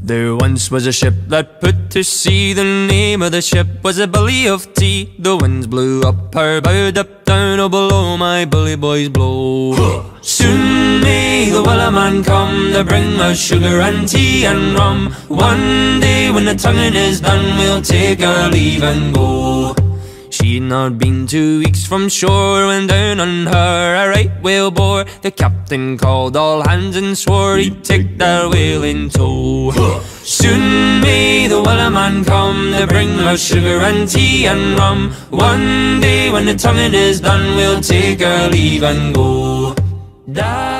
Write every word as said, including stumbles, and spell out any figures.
There once was a ship that put to sea. The name of the ship was a Billy of Tea. The winds blew up her bow, up down, oh below my bully boys blow. Soon may the Wellerman come to bring us sugar and tea and rum. One day when the tonguing is done, we'll take our leave and go. She'd not been two weeks from shore when down on her a right whale bore. The captain called all hands and swore he'd take that whale in tow. Soon may the Wellerman come to bring us sugar and tea and rum. One day when the tonguing is done, we'll take our leave and go. Da